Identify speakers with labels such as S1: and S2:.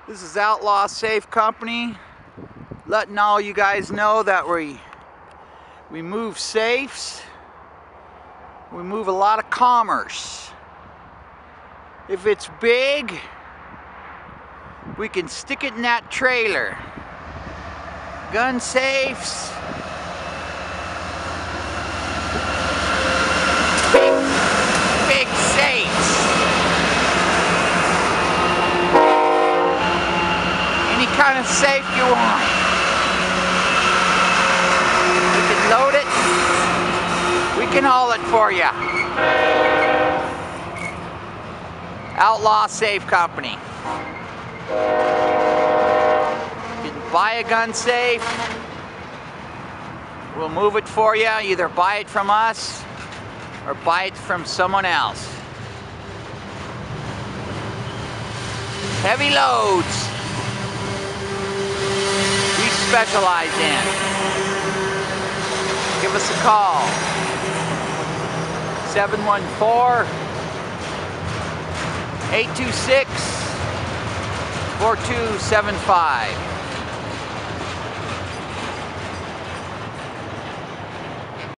S1: This is OutLaw Safe Company, letting all you guys know that we move safes. We move a lot of commerce. If it's big, we can stick it in that trailer. Gun safes. Big safes. Any kind of safe you want. We can load it. We can haul it for you. OutLaw Safe Company. You can buy a gun safe. We'll move it for you. Either buy it from us or buy it from someone else. Heavy loads we specialize in. Give us a call. 714-826-4275.